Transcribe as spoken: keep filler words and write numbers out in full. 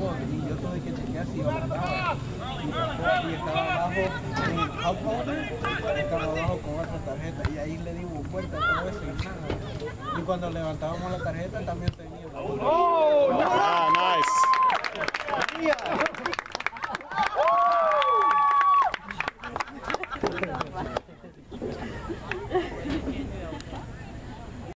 y yo tuve que chequear si yo la andaba. Y estaba abajo en el cup holder, estaba abajo con otra tarjeta y ahí le dimos vuelta a todo eso y nada. Y cuando levantábamos la tarjeta también tenía. Oh, ah, nice.